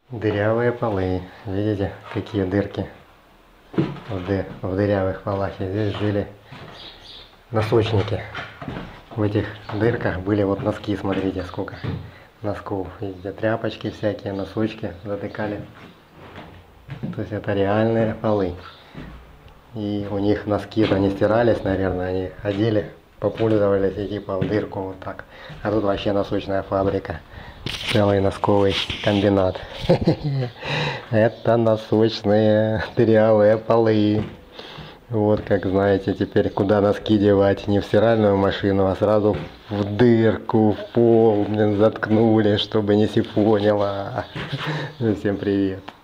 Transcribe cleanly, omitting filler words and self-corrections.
Дырявые полы. Видите, какие дырки в дырявых полах. И здесь жили носочники. В этих дырках были вот носки, смотрите, сколько носков. Видите, тряпочки всякие, носочки затыкали. То есть это реальные полы. И у них носки-то не стирались, наверное, они ходили, попользовались и типа в дырку вот так. А тут вообще носочная фабрика. Целый носковый комбинат. Это носочные дырявые полы. Вот как знаете, теперь куда носки девать? Не в стиральную машину, а сразу в дырку, в пол, блин, заткнули, чтобы не сифонило. Всем привет.